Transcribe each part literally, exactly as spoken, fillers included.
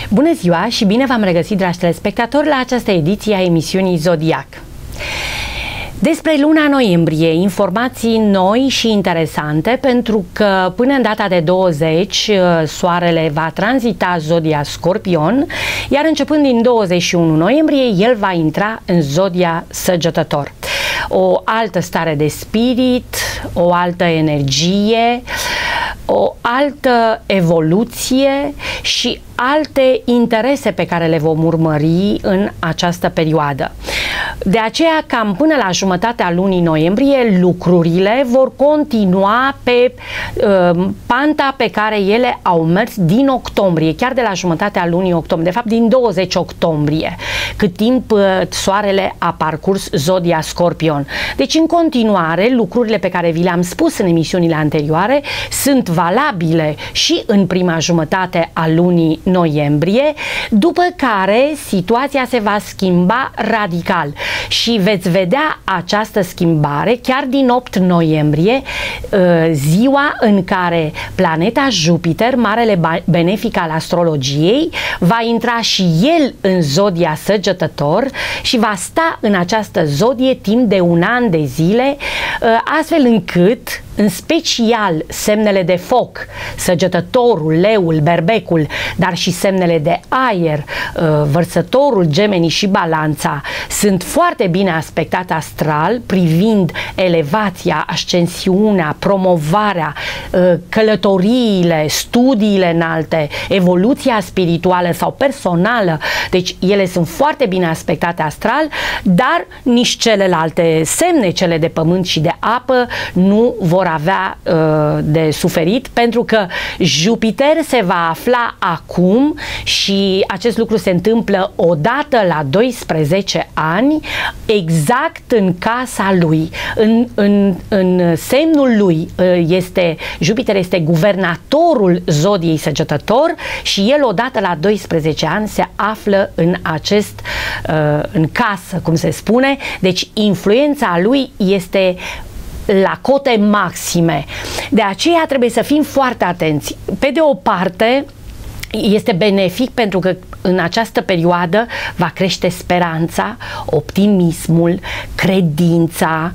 Bună ziua și bine v-am regăsit, dragi telespectatori, la această ediție a emisiunii Zodiac. Despre luna noiembrie, informații noi și interesante, pentru că până în data de douăzeci soarele va tranzita zodia Scorpion, iar începând din douăzeci și unu noiembrie el va intra în zodia Săgetător. O altă stare de spirit, o altă energie, o altă evoluție și alte interese pe care le vom urmări în această perioadă. De aceea, cam până la jumătatea lunii noiembrie, lucrurile vor continua pe uh, panta pe ele ele au mers din octombrie, chiar de la jumătatea lunii octombrie, de fapt din douăzeci octombrie, cât timp uh, soarele a parcurs zodia Scorpion. Deci, în continuare, lucrurile pe care vi le-am spus în emisiunile anterioare sunt valabile și în prima jumătate a lunii noiembrie, după care situația se va schimba radical și veți vedea această schimbare chiar din opt noiembrie, ziua în care planeta Jupiter, marele benefic al astrologiei, va intra și el în zodia Săgetător și va sta în această zodie timp de un an de zile, astfel încât în special semnele de foc, Săgetătorul, Leul, Berbecul, dar și semnele de aer, Vărsătorul, Gemenii și Balanța, sunt foarte bine aspectate astral, privind elevația, ascensiunea, promovarea, călătoriile, studiile înalte, evoluția spirituală sau personală. Deci ele sunt foarte bine aspectate astral, dar nici celelalte semne, cele de pământ și de apă, nu vor avea uh, de suferit, pentru că Jupiter se va afla acum, și acest lucru se întâmplă odată la doisprezece ani, exact în casa lui, în, în, în semnul lui. Este, Jupiter este guvernatorul zodiei Săgetător și el odată la doisprezece ani se află în acest, uh, în casă, cum se spune, deci influența lui este la cote maxime. De aceea trebuie să fim foarte atenți. Pe de o parte, este benefic pentru că în această perioadă va crește speranța, optimismul, credința,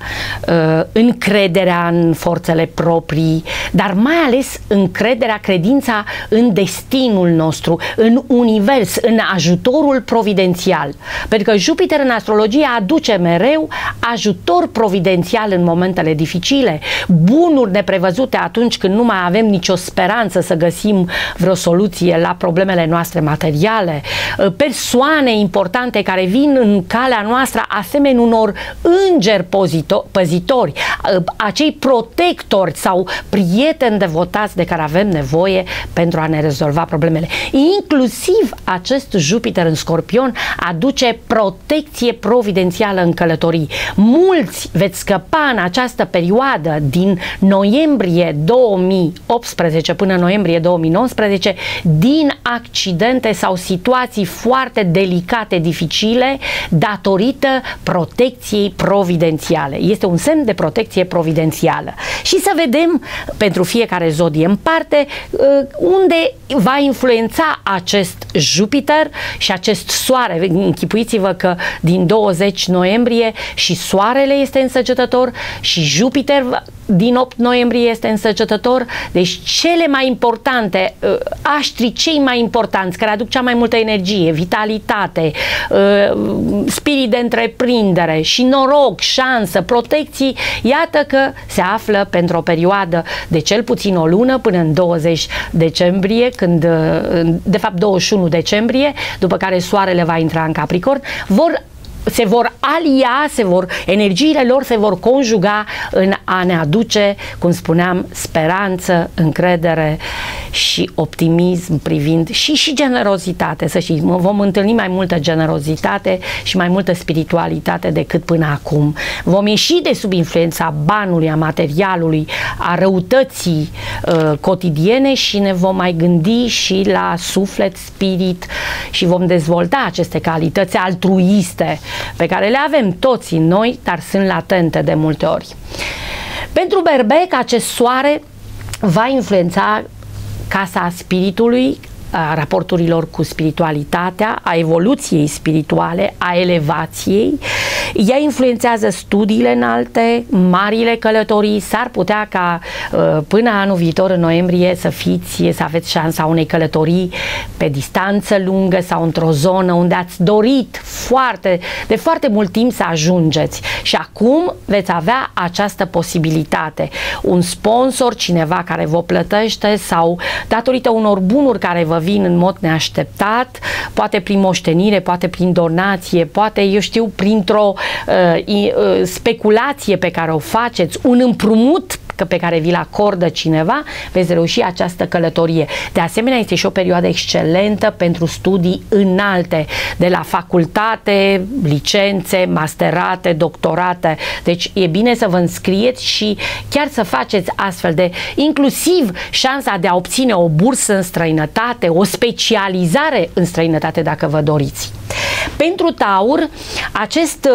încrederea în forțele proprii, dar mai ales încrederea, credința în destinul nostru, în univers, în ajutorul providențial. Pentru că Jupiter în astrologie aduce mereu ajutor providențial în momentele dificile, bunuri neprevăzute atunci când nu mai avem nicio speranță să găsim vreo soluție la problemele noastre materiale, persoane importante care vin în calea noastră asemenea unor îngeri păzitori, acei protectori sau prieteni devotați de care avem nevoie pentru a ne rezolva problemele. Inclusiv acest Jupiter în Scorpion aduce protecție providențială în călătorii. Mulți veți scăpa în această perioadă din noiembrie două mii optsprezece până noiembrie două mii nouăsprezece din accidente sau situații foarte delicate, dificile, datorită protecției providențiale. Este un semn de protecție providențială. Și să vedem pentru fiecare zodie în parte unde va influența acest Jupiter și acest soare. Închipuiți-vă că din douăzeci noiembrie și soarele este în Săgetător și Jupiter din opt noiembrie este în Săgetător. Deci cele mai importante, aștri cei mai importanți, care aduc cea mai multă energie, vitalitate, spirit de întreprindere și noroc, șansă, protecții, iată că se află pentru o perioadă de cel puțin o lună până în douăzeci decembrie, când, de fapt douăzeci și unu decembrie, după care soarele va intra în Capricorn, vor se vor alia, se vor, energiile lor se vor conjuga în a ne aduce, cum spuneam, speranță, încredere și optimism privind și, și generozitate. Să știți, vom întâlni mai multă generozitate și mai multă spiritualitate decât până acum. Vom ieși de sub influența banului, a materialului, a răutății uh, cotidiene și ne vom mai gândi și la suflet, spirit și vom dezvolta aceste calități altruiste pe care le avem toți în noi, dar sunt latente de multe ori. Pentru Berbec, acest soare va influența casa spiritului, a raporturilor cu spiritualitatea, a evoluției spirituale, a elevației. Ea influențează studiile înalte, marile călătorii. S-ar putea ca până anul viitor, în noiembrie, să fiți, să aveți șansa unei călătorii pe distanță lungă sau într-o zonă unde ați dorit foarte, de foarte mult timp să ajungeți. Și acum veți avea această posibilitate. Un sponsor, cineva care vă plătește sau datorită unor bunuri care vă vin în mod neașteptat, poate prin moștenire, poate prin donație, poate, eu știu, printr-o uh, uh, speculație pe care o faceți, un împrumut pe care vi-l acordă cineva, veți reuși această călătorie. De asemenea, este și o perioadă excelentă pentru studii înalte, de la facultate, licențe, masterate, doctorate. Deci e bine să vă înscrieți și chiar să faceți astfel de, inclusiv șansa de a obține o bursă în străinătate, o specializare în străinătate dacă vă doriți. Pentru Taur, acest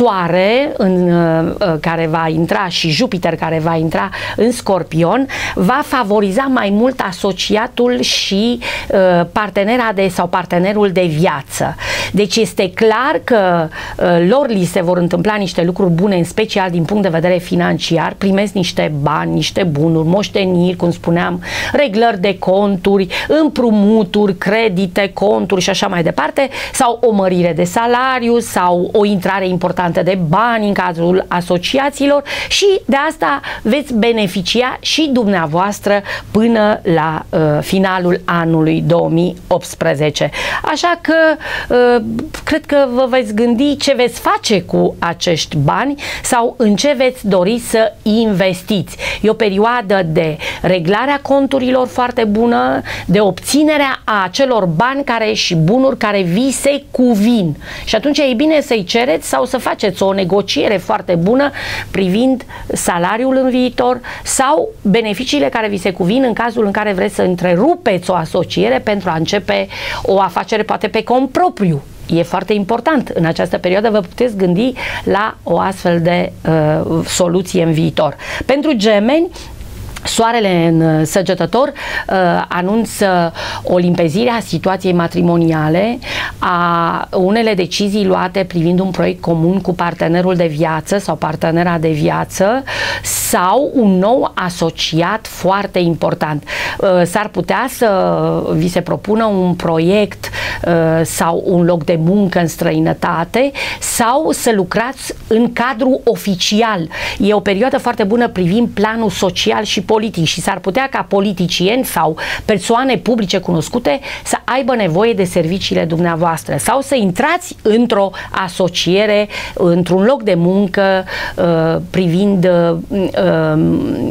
soare în, care va intra și Jupiter care va intra în Scorpion va favoriza mai mult asociatul și uh, partenera de sau partenerul de viață. Deci este clar că uh, lor li se vor întâmpla niște lucruri bune, în special din punct de vedere financiar, primesc niște bani, niște bunuri, moșteniri, cum spuneam, reglări de conturi, împrumuturi, credite, conturi și așa mai departe, sau o mărire de salariu sau o intrare importantă de bani în cazul asociațiilor și de asta veți beneficia și dumneavoastră până la uh, finalul anului două mii optsprezece. Așa că uh, cred că vă veți gândi ce veți face cu acești bani sau în ce veți dori să investiți. E o perioadă de reglare a conturilor foarte bună, de obținerea a acelor bani care și bunuri care vi se cuvin. Și atunci e bine să-i cereți sau să faceți o negociere foarte bună privind salariul în viitor sau beneficiile care vi se cuvin în cazul în care vreți să întrerupeți o asociere pentru a începe o afacere poate pe cont propriu. E foarte important. În această perioadă vă puteți gândi la o astfel de uh, soluție în viitor. Pentru Gemeni, Soarele în Săgetător uh, anunță o limpezire a situației matrimoniale, a unele decizii luate privind un proiect comun cu partenerul de viață sau partenera de viață sau un nou asociat foarte important. Uh, S-ar putea să vi se propună un proiect uh, sau un loc de muncă în străinătate sau să lucrați în cadru oficial. E o perioadă foarte bună privind planul social și politic și s-ar putea ca politicieni sau persoane publice cunoscute să aibă nevoie de serviciile dumneavoastră sau să intrați într-o asociere, într-un loc de muncă uh, privind uh, uh,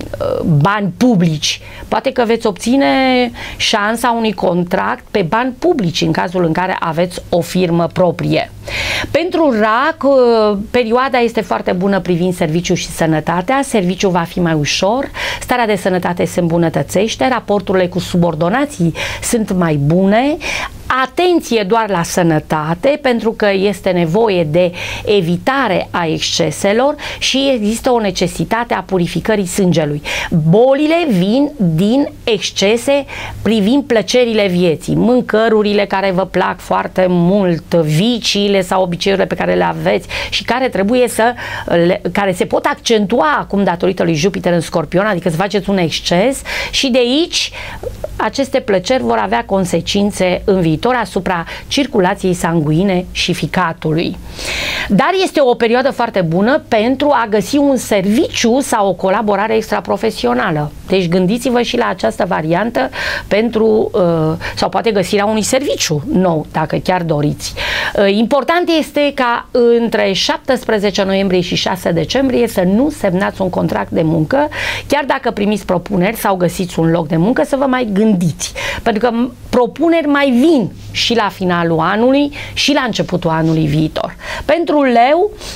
bani publici. Poate că veți obține șansa unui contract pe bani publici în cazul în care aveți o firmă proprie. Pentru Rac, uh, perioada este foarte bună privind serviciul și sănătatea. Serviciul va fi mai ușor, starea de sănătate se îmbunătățește, raporturile cu subordonații sunt mai bune. Atenție doar la sănătate, pentru că este nevoie de evitare a exceselor și există o necesitate a purificării sângelui. Bolile vin din excese privind plăcerile vieții, mâncărurile care vă plac foarte mult, viciile sau obiceiurile pe care le aveți și care trebuie să, le, care se pot accentua acum datorită lui Jupiter în Scorpion, adică să faceți un exces și de aici aceste plăceri vor avea consecințe în viitor asupra circulației sanguine și ficatului. Dar este o perioadă foarte bună pentru a găsi un serviciu sau o colaborare extraprofesională. Deci gândiți-vă și la această variantă pentru, sau poate găsirea unui serviciu nou, dacă chiar doriți. Important este ca între șaptesprezece noiembrie și șase decembrie să nu semnați un contract de muncă, chiar dacă primiți propuneri sau găsiți un loc de muncă, să vă mai gândiți. Pentru că propuneri mai vin și la finalul anului și la începutul anului viitor. Pentru Leu,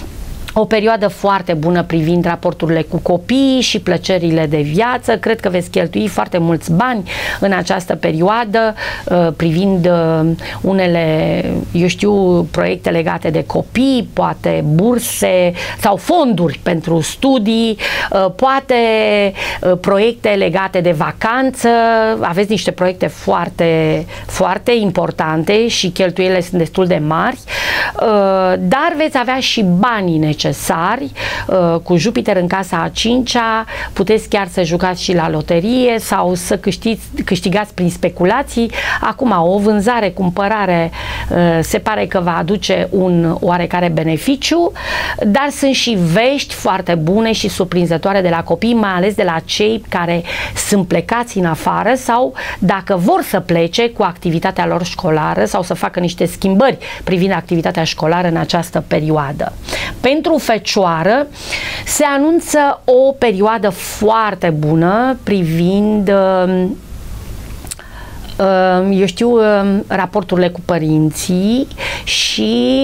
o perioadă foarte bună privind raporturile cu copiii și plăcerile de viață. Cred că veți cheltui foarte mulți bani în această perioadă privind unele, eu știu, proiecte legate de copii, poate burse sau fonduri pentru studii, poate proiecte legate de vacanță. Aveți niște proiecte foarte, foarte importante și cheltuielile sunt destul de mari, dar veți avea și banii necesari necesari. Cu Jupiter în casa a cincea puteți chiar să jucați și la loterie sau să câștiți, câștigați prin speculații. Acum o vânzare, cumpărare se pare că va aduce un oarecare beneficiu, dar sunt și vești foarte bune și surprinzătoare de la copii, mai ales de la cei care sunt plecați în afară sau dacă vor să plece cu activitatea lor școlară sau să facă niște schimbări privind activitatea școlară în această perioadă. Pentru Fecioară se anunță o perioadă foarte bună privind, eu știu, raporturile cu părinții și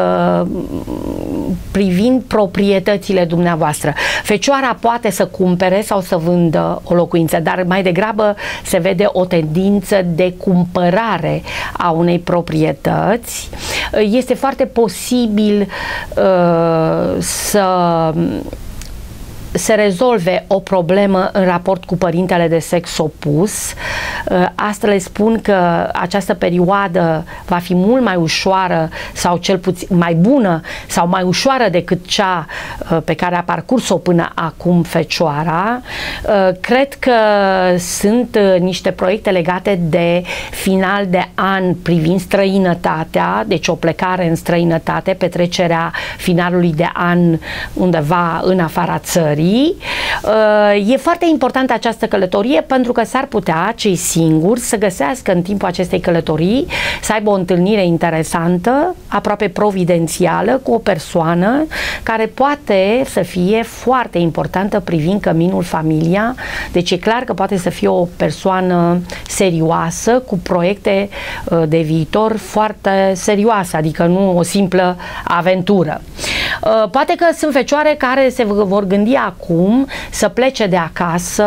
privind proprietățile dumneavoastră. Fecioara poate să cumpere sau să vândă o locuință, dar mai degrabă se vede o tendință de cumpărare a unei proprietăți. Este foarte posibil uh, să se rezolve o problemă în raport cu părintele de sex opus. Asta le spun că această perioadă va fi mult mai ușoară sau cel puțin mai bună sau mai ușoară decât cea pe care a parcurs-o până acum Fecioara. Cred că sunt niște proiecte legate de final de an privind străinătatea, deci o plecare în străinătate, petrecerea finalului de an undeva în afara țării. E foarte importantă această călătorie pentru că s-ar putea cei singuri să găsească în timpul acestei călătorii, să aibă o întâlnire interesantă, aproape providențială, cu o persoană care poate să fie foarte importantă privind căminul, familia. Deci e clar că poate să fie o persoană serioasă, cu proiecte de viitor foarte serioase, adică nu o simplă aventură. Poate că sunt fecioare care se vor gândi acum să plece de acasă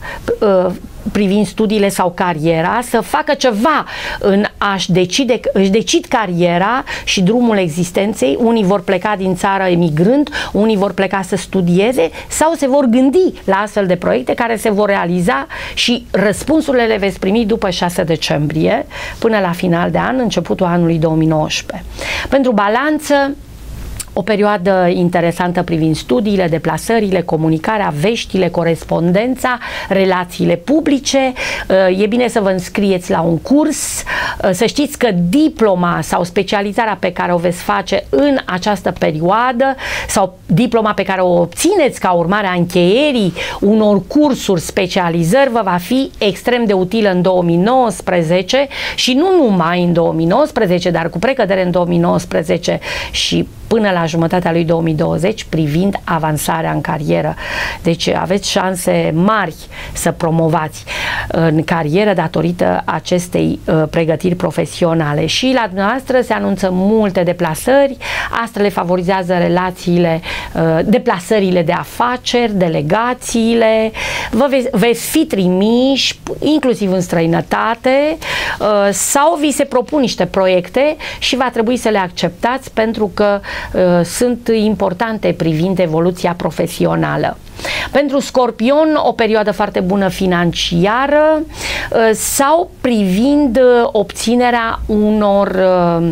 privind studiile sau cariera, să facă ceva în a-și decide, își decid cariera și drumul existenței. Unii vor pleca din țară emigrând, unii vor pleca să studieze sau se vor gândi la astfel de proiecte care se vor realiza și răspunsurile le veți primi după șase decembrie până la final de an, începutul anului două mii nouăsprezece. Pentru Balanță, o perioadă interesantă privind studiile, deplasările, comunicarea, veștile, corespondența, relațiile publice. E bine să vă înscrieți la un curs, să știți că diploma sau specializarea pe care o veți face în această perioadă sau diploma pe care o obțineți ca urmare a încheierii unor cursuri, specializări, vă va fi extrem de utilă în două mii nouăsprezece și nu numai în două mii nouăsprezece, dar cu precădere în două mii nouăsprezece și până la jumătatea lui două mii douăzeci privind avansarea în carieră. Deci aveți șanse mari să promovați în carieră datorită acestei uh, pregătiri profesionale. Și la dumneavoastră se anunță multe deplasări, asta le favorizează relațiile, uh, deplasările de afaceri, delegațiile, vă veți, veți fi trimiși inclusiv în străinătate uh, sau vi se propun niște proiecte și va trebui să le acceptați pentru că uh, sunt importante privind evoluția profesională. Pentru Scorpion, o perioadă foarte bună financiară uh, sau privind uh, obținerea unor uh,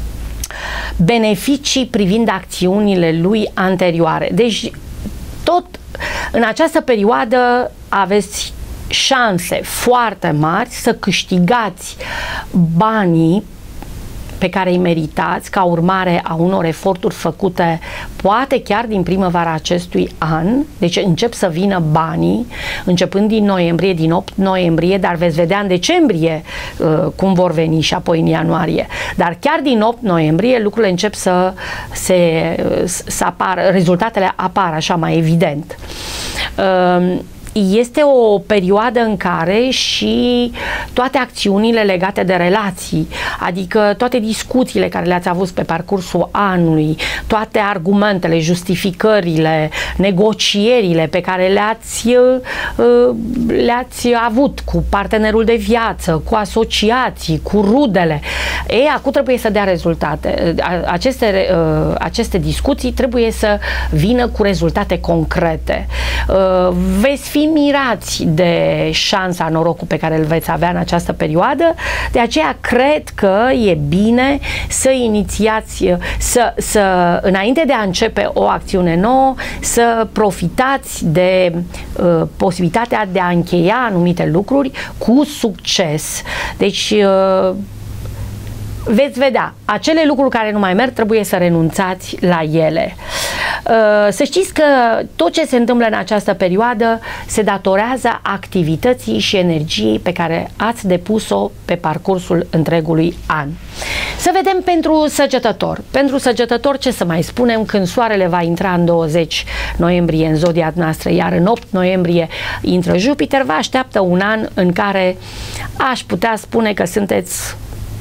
beneficii privind acțiunile lui anterioare. Deci, tot în această perioadă aveți șanse foarte mari să câștigați banii pe care îi meritați ca urmare a unor eforturi făcute poate chiar din primăvara acestui an. Deci încep să vină banii începând din noiembrie, din opt noiembrie, dar veți vedea în decembrie uh, cum vor veni și apoi în ianuarie. Dar chiar din opt noiembrie lucrurile încep să, se, să apară, rezultatele apar așa mai evident. Uh, este o perioadă în care și toate acțiunile legate de relații, adică toate discuțiile care le-ați avut pe parcursul anului, toate argumentele, justificările, negocierile pe care le-ați le-ați avut cu partenerul de viață, cu asociații, cu rudele, ei, acum trebuie să dea rezultate. Aceste, aceste discuții trebuie să vină cu rezultate concrete. Veți fi mirați de șansa, norocul pe care îl veți avea în această perioadă, de aceea cred că e bine să inițiați, să, să înainte de a începe o acțiune nouă, să profitați de uh, posibilitatea de a încheia anumite lucruri cu succes. Deci uh, veți vedea, acele lucruri care nu mai merg, trebuie să renunțați la ele. Să știți că tot ce se întâmplă în această perioadă se datorează activității și energiei pe care ați depus-o pe parcursul întregului an. Să vedem pentru săgetător. Pentru săgetător, ce să mai spunem, când soarele va intra în douăzeci noiembrie în zodia noastră, iar în opt noiembrie intră Jupiter, vă așteaptă un an în care aș putea spune că sunteți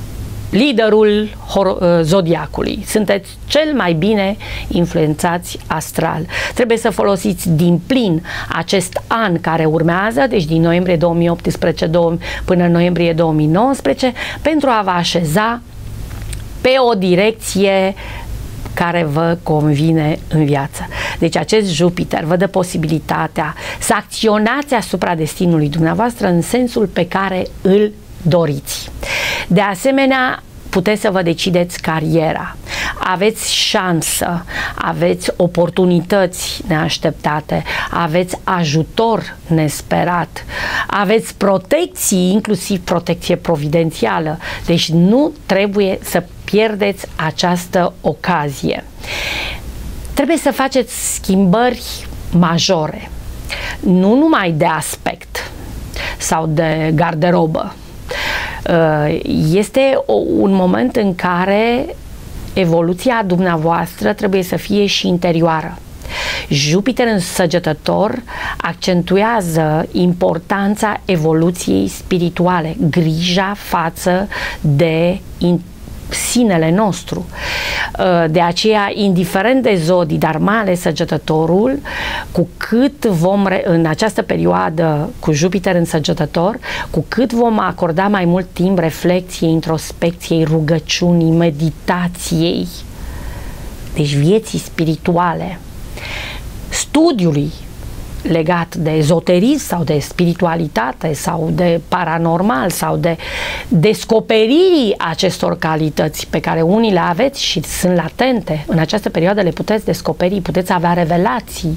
liderul zodiacului. Sunteți cel mai bine influențați astral. Trebuie să folosiți din plin acest an care urmează, deci din noiembrie două mii optsprezece până în noiembrie două mii nouăsprezece, pentru a vă așeza pe o direcție care vă convine în viață. Deci acest Jupiter vă dă posibilitatea să acționați asupra destinului dumneavoastră în sensul pe care îl doriți. De asemenea, puteți să vă decideți cariera. Aveți șansă, aveți oportunități neașteptate, aveți ajutor nesperat, aveți protecții, inclusiv protecție providențială. Deci nu trebuie să pierdeți această ocazie. Trebuie să faceți schimbări majore, nu numai de aspect sau de garderobă. Este un moment în care evoluția dumneavoastră trebuie să fie și interioară. Jupiter în Săgetător accentuează importanța evoluției spirituale, grija față de sinele nostru. De aceea, indiferent de zodii, dar mai ales Săgetătorul, cu cât vom, în această perioadă cu Jupiter în Săgetător, cu cât vom acorda mai mult timp reflexiei, introspecției, rugăciunii, meditației, deci vieții spirituale, studiului legat de ezoterism sau de spiritualitate sau de paranormal sau de descoperirii acestor calități pe care unii le aveți și sunt latente, în această perioadă le puteți descoperi, puteți avea revelații.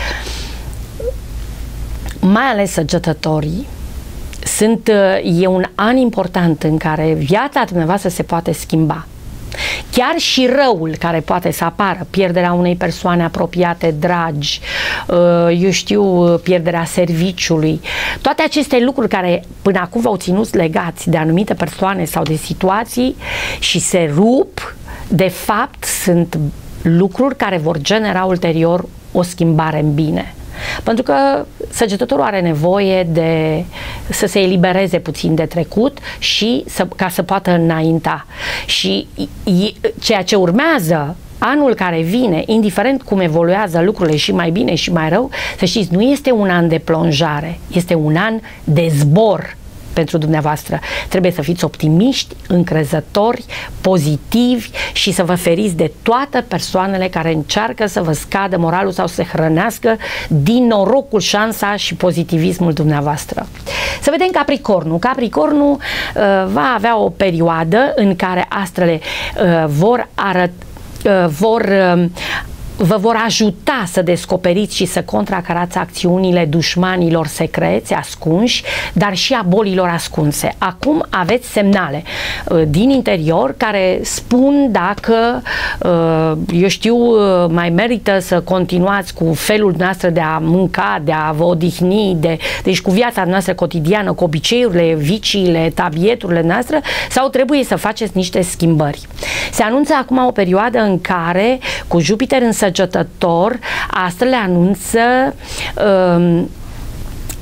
Mai ales săgetătorii sunt, e un an important în care viața dumneavoastră se poate schimba. Chiar și răul care poate să apară, pierderea unei persoane apropiate, dragi, eu știu, pierderea serviciului, toate aceste lucruri care până acum v-au ținut legați de anumite persoane sau de situații și se rup, de fapt sunt lucruri care vor genera ulterior o schimbare în bine. Pentru că Săgetătorul are nevoie de să se elibereze puțin de trecut și să, ca să poată înainta. Și ceea ce urmează, anul care vine, indiferent cum evoluează lucrurile și mai bine și mai rău, să știți, nu este un an de plonjare, este un an de zbor pentru dumneavoastră. Trebuie să fiți optimiști, încrezători, pozitivi și să vă feriți de toate persoanele care încearcă să vă scadă moralul sau să se hrănească din norocul, șansa și pozitivismul dumneavoastră. Să vedem Capricornul. Capricornul uh, va avea o perioadă în care astrele uh, vor arăta uh, vor uh, vă vor ajuta să descoperiți și să contracarați acțiunile dușmanilor secreți, ascunși, dar și a bolilor ascunse. Acum aveți semnale uh, din interior care spun dacă, uh, eu știu, uh, mai merită să continuați cu felul noastră de a mânca, de a vă odihni, de, deci cu viața noastră cotidiană, cu obiceiurile, viciile, tabieturile noastre, sau trebuie să faceți niște schimbări. Se anunță acum o perioadă în care, cu Jupiter în Săgetător, astrele anunță um,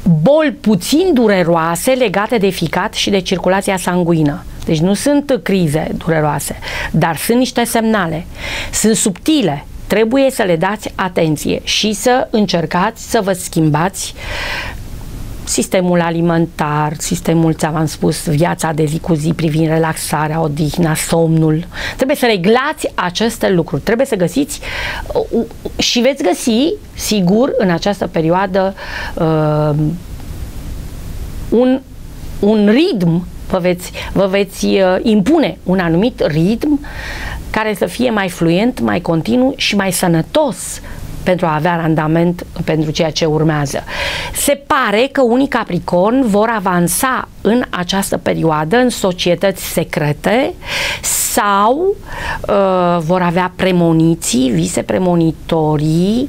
boli puțin dureroase legate de ficat și de circulația sanguină. Deci nu sunt crize dureroase, dar sunt niște semnale. Sunt subtile. Trebuie să le dați atenție și să încercați să vă schimbați sistemul alimentar, sistemul, ți-am spus, viața de zi cu zi privind relaxarea, odihna, somnul. Trebuie să reglați aceste lucruri. Trebuie să găsiți și veți găsi, sigur, în această perioadă uh, un, un ritm, vă veți, vă veți uh, impune un anumit ritm care să fie mai fluent, mai continuu și mai sănătos pentru a avea randament pentru ceea ce urmează. Se pare că unii Capricorn vor avansa în această perioadă în societăți secrete sau uh, vor avea premoniții, vise premonitorii,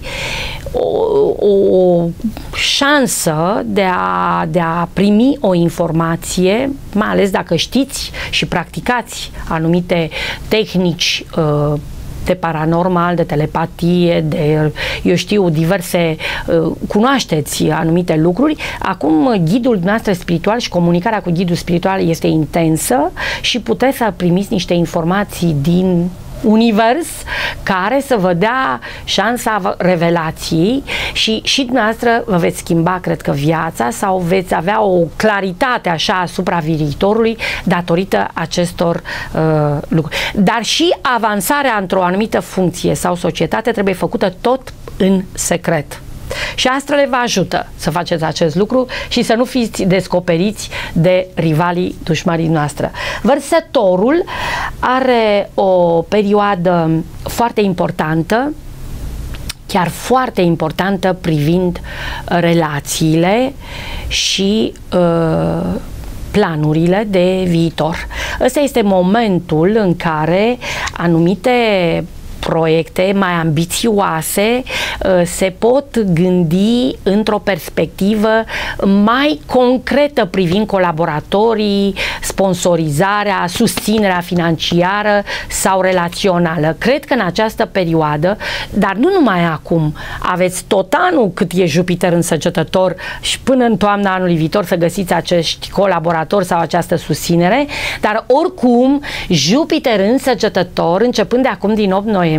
o, o șansă de a, de a primi o informație, mai ales dacă știți și practicați anumite tehnici uh, de paranormal, de telepatie, de, eu știu, diverse, cunoașteți anumite lucruri. Acum ghidul noastră spiritual și comunicarea cu ghidul spiritual este intensă și puteți să primiți niște informații din univers care să vă dea șansa revelației și și dumneavoastră vă veți schimba, cred că, viața sau veți avea o claritate așa asupra viitorului datorită acestor uh, lucruri. Dar și avansarea într-o anumită funcție sau societate trebuie făcută tot în secret. Și astrele vă ajută să faceți acest lucru și să nu fiți descoperiți de rivalii dușmanii noastre. Vărsătorul are o perioadă foarte importantă, chiar foarte importantă privind relațiile și uh, planurile de viitor. Ăsta este momentul în care anumite proiecte mai ambițioase se pot gândi într-o perspectivă mai concretă privind colaboratorii, sponsorizarea, susținerea financiară sau relațională. Cred că în această perioadă, dar nu numai acum, aveți tot anul cât e Jupiter în Săgetător și până în toamna anului viitor să găsiți acești colaboratori sau această susținere, dar oricum Jupiter în Săgetător, începând de acum din opt noiembrie,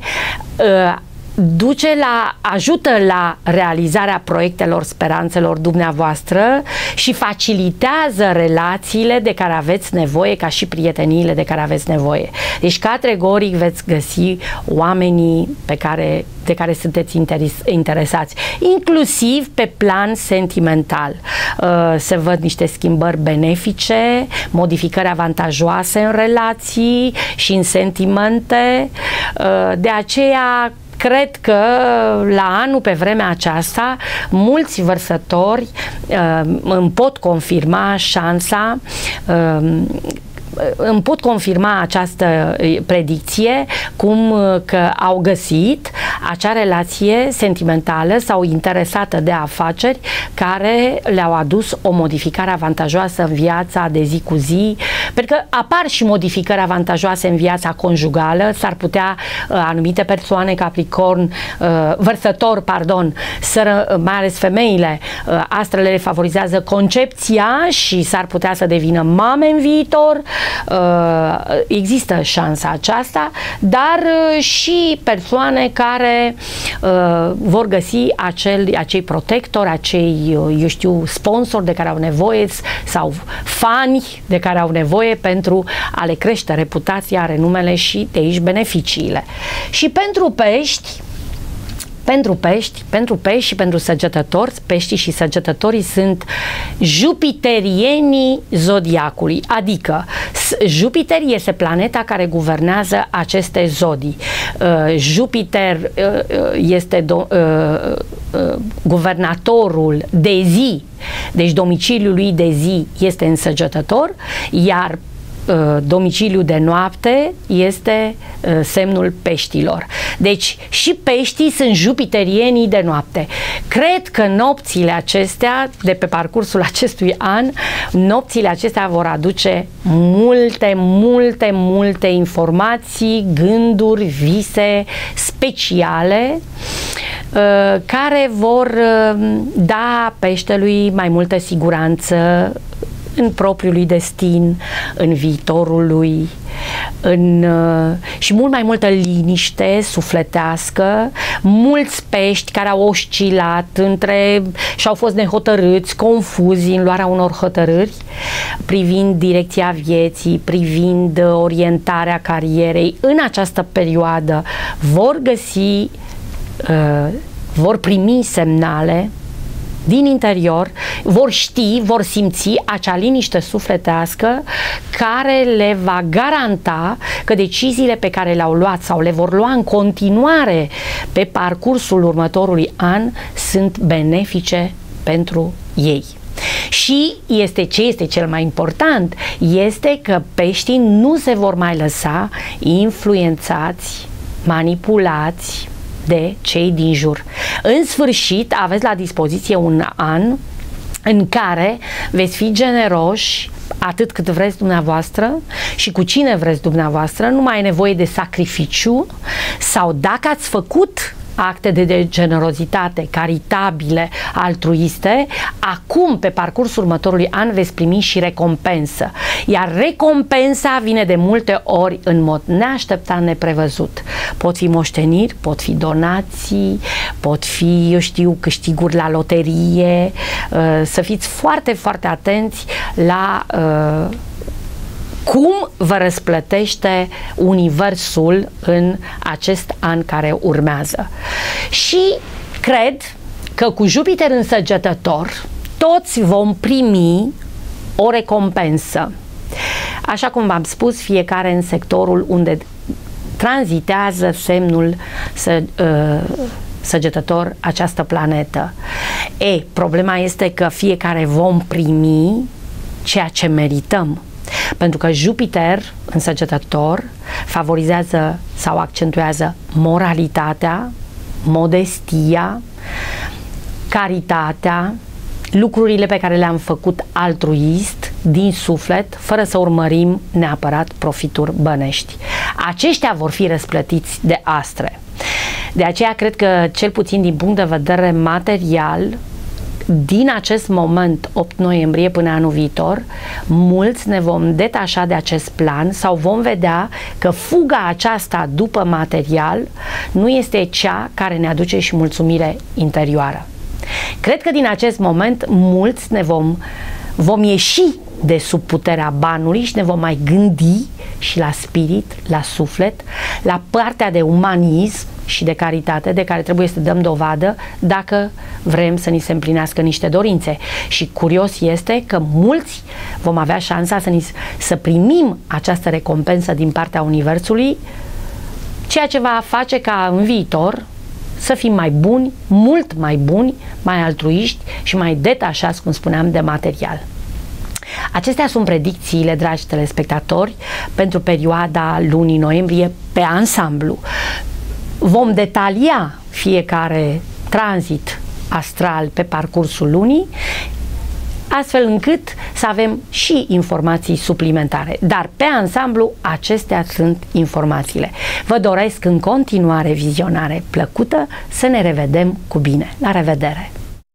duce la, ajută la realizarea proiectelor, speranțelor dumneavoastră și facilitează relațiile de care aveți nevoie, ca și prieteniile de care aveți nevoie. Deci, categoric, veți găsi oamenii pe care, de care sunteți interes, interesați, inclusiv pe plan sentimental. Se văd niște schimbări benefice, modificări avantajoase în relații și în sentimente. De aceea, cred că la anul, pe vremea aceasta, mulți vărsători uh, îmi pot confirma șansa uh, îmi pot confirma această predicție, cum că au găsit acea relație sentimentală sau interesată de afaceri care le-au adus o modificare avantajoasă în viața de zi cu zi, pentru că apar și modificări avantajoase în viața conjugală. S-ar putea anumite persoane Capricorn, vărsător, pardon, să, mai ales femeile, astrele le favorizează concepția și s-ar putea să devină mame în viitor. Există șansa aceasta, dar și persoane care vor găsi acel, acei protectori, acei, eu știu, sponsori de care au nevoie sau fani de care au nevoie pentru a le crește reputația, renumele și de aici beneficiile. Și pentru pești, Pentru pești, pentru pești și pentru săgetători, peștii și săgetătorii sunt jupiterienii zodiacului, adică Jupiter este planeta care guvernează aceste zodii. Uh, Jupiter uh, este do, uh, uh, guvernatorul de zi, deci domiciliul lui de zi este în Săgetător, iar domiciliul de noapte este semnul peștilor. Deci și peștii sunt jupiterienii de noapte. Cred că nopțile acestea, de pe parcursul acestui an, nopțile acestea vor aduce multe, multe, multe informații, gânduri, vise speciale care vor da peștelui mai multă siguranță în propriul lui destin, în viitorul lui, în, și mult mai multă liniște sufletească. Mulți pești care au oscilat între și au fost nehotărâți, confuzi în luarea unor hotărâri privind direcția vieții, privind orientarea carierei, în această perioadă vor găsi, uh, vor primi semnale din interior, vor ști, vor simți acea liniște sufletească care le va garanta că deciziile pe care le-au luat sau le vor lua în continuare pe parcursul următorului an sunt benefice pentru ei. Și este ce este cel mai important, este că peștii nu se vor mai lăsa influențați, manipulați de cei din jur. În sfârșit, aveți la dispoziție un an în care veți fi generoși atât cât vreți dumneavoastră și cu cine vreți dumneavoastră, nu mai e nevoie de sacrificiu, sau dacă ați făcut acte de generozitate caritabile, altruiste, acum pe parcursul următorului an veți primi și recompensă. Iar recompensa vine de multe ori în mod neașteptat, neprevăzut. Pot fi moșteniri, pot fi donații, pot fi, eu știu, câștiguri la loterie. Să fiți foarte, foarte atenți la uh, cum vă răsplătește universul în acest an care urmează. Și cred că cu Jupiter în Săgetător toți vom primi o recompensă. Așa cum v-am spus, fiecare în sectorul unde tranzitează semnul să, uh, Săgetător, această planetă. E, problema este că fiecare vom primi ceea ce merităm. Pentru că Jupiter în Săgetător favorizează sau accentuează moralitatea, modestia, caritatea, lucrurile pe care le-am făcut altruist, din suflet, fără să urmărim neapărat profituri bănești. Aceștia vor fi răsplătiți de astre. De aceea cred că, cel puțin din punct de vedere material, din acest moment, opt noiembrie până anul viitor, mulți ne vom detașa de acest plan sau vom vedea că fuga aceasta după material nu este cea care ne aduce și mulțumire interioară. Cred că din acest moment mulți ne vom, vom ieși de sub puterea banului și ne vom mai gândi și la spirit, la suflet, la partea de umanism și de caritate de care trebuie să dăm dovadă dacă vrem să ni se împlinească niște dorințe. Și curios este că mulți vom avea șansa să, ni, să primim această recompensă din partea Universului, ceea ce va face ca în viitor să fim mai buni, mult mai buni, mai altruiști și mai detașați, cum spuneam, de material. Acestea sunt predicțiile, dragi telespectatori, pentru perioada lunii noiembrie pe ansamblu. Vom detalia fiecare tranzit astral pe parcursul lunii, astfel încât să avem și informații suplimentare. Dar pe ansamblu, acestea sunt informațiile. Vă doresc în continuare vizionare plăcută, să ne revedem cu bine. La revedere!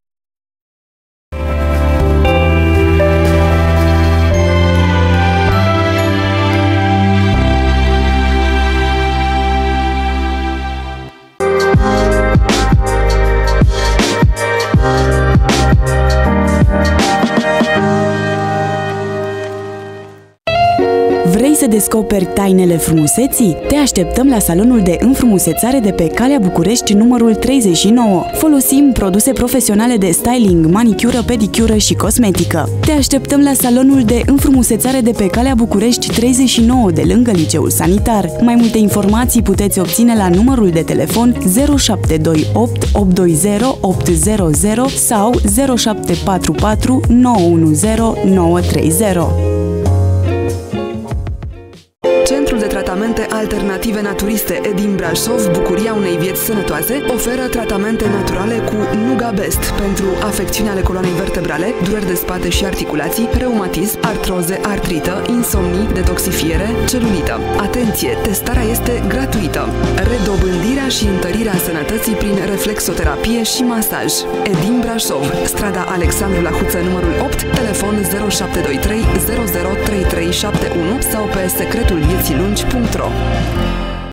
Vrei să descoperi tainele frumuseții? Te așteptăm la salonul de înfrumusețare de pe Calea București numărul treizeci și nouă. Folosim produse profesionale de styling, manicură, pedicură și cosmetică. Te așteptăm la salonul de înfrumusețare de pe Calea București treizeci și nouă, de lângă Liceul Sanitar. Mai multe informații puteți obține la numărul de telefon zero șapte doi opt opt doi zero opt zero zero sau zero șapte patru patru nouă unu zero nouă trei zero. Centrul de tratament tratamente alternative naturiste Edin Brașov, bucuria unei vieți sănătoase, oferă tratamente naturale cu Nuga Best pentru afecțiuni ale coloanei vertebrale, dureri de spate și articulații, reumatism, artroze, artrită, insomnii, detoxifiere, celulită. Atenție! Testarea este gratuită. Redobândirea și întărirea sănătății prin reflexoterapie și masaj. Edin Brașov, strada Alexandru Lahuță, numărul opt, telefon zero șapte doi trei zero zero trei trei șapte unu sau pe secretul vieții lungi punct ro.